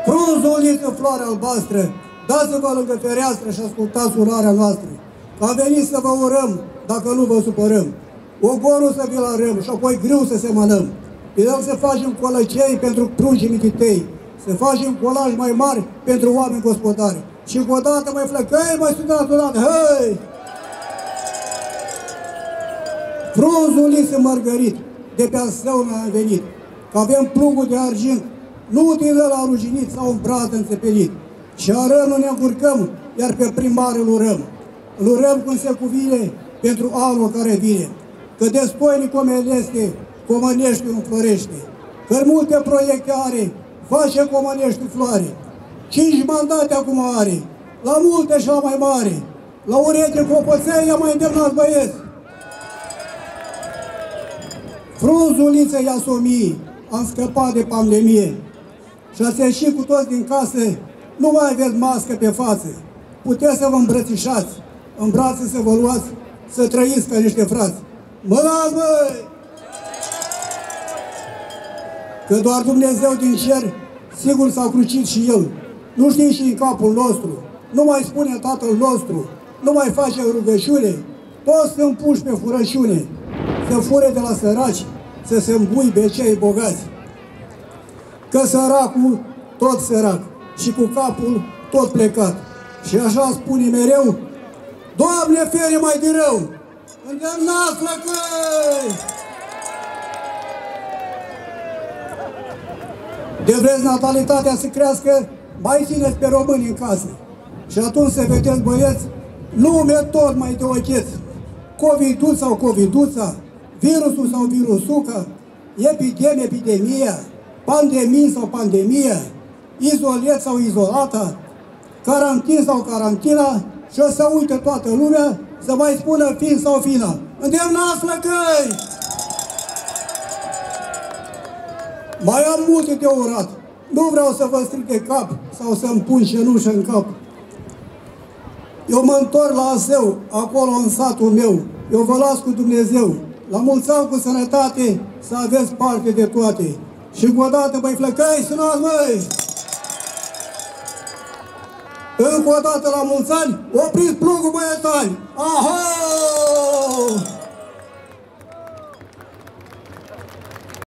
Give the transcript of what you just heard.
Frunzul uliță, floare albastră, dați-vă lângă fereastră și ascultați urarea noastră. Că a venit să vă urăm, dacă nu vă supărăm. Ogorul să vi-l arăm și apoi grâu să semănăm. Pe el să facem colăcei pentru pruncii mititei, să facem colaji mai mari pentru oameni gospodari. Și cu o dată mai flăcăi, mai sunați odată, hăi! Frunzul uliță mărgărit, de pe-a său ne-a venit, că avem plugul de argint, nu din ăla ruginit sau un braț înțepelit. Și arăm, nu ne încurcăm, iar pe primar îl urăm. Îl urăm cum se cuvine pentru anul care vine. Că destoinic omenesc Comăneștiul înflorește. Că multe proiecte are, face Comăneștiul floare. 5 mandate acum are, la multe și la mai mare. La ureche clopoței i-a mai îndemnat băieți. Frunzul uliță i-a somii, am scăpat de pandemie. Și ați ieșit cu toți din casă, nu mai aveți mască pe față. Puteți să vă îmbrățișați, în brațe să vă luați, să trăiți ca niște frați. Mă las, băi! Că doar Dumnezeu din cer, sigur s-a crucit și El. Nu știi și în capul nostru, nu mai spune Tatăl nostru, nu mai face rugăciune, toți sunt puși pe furăciune, să fure de la săraci, să se îmbuibe cei bogați. Că săracul tot sărac și cu capul tot plecat. Și așa spune mereu, Doamne, fere mai de rău, îndemnați flăcăi! De vreți natalitatea să crească, mai țineți pe români în casă. Și atunci să vedeți, băieți, lume tot mai de ocheți. Covidul sau coviduța, virusul sau virusuca, epidemia, pandemie sau pandemia, izolet sau izolata, carantin sau carantina, și o să uite toată lumea să mai spună fin sau fina. Îndemnați flăcăi! Mai am multe de urat. Nu vreau să vă stric de cap sau să-mi pun cenușă în cap. Eu mă întorc la Aseu, acolo în satul meu. Eu vă las cu Dumnezeu. La mulți ani cu sănătate, să aveți parte de toate. Și cu o dată, băi flăcăi, sunați, măi! Încă o dată la mulți ani, opriți plugul, băiețani! Aha!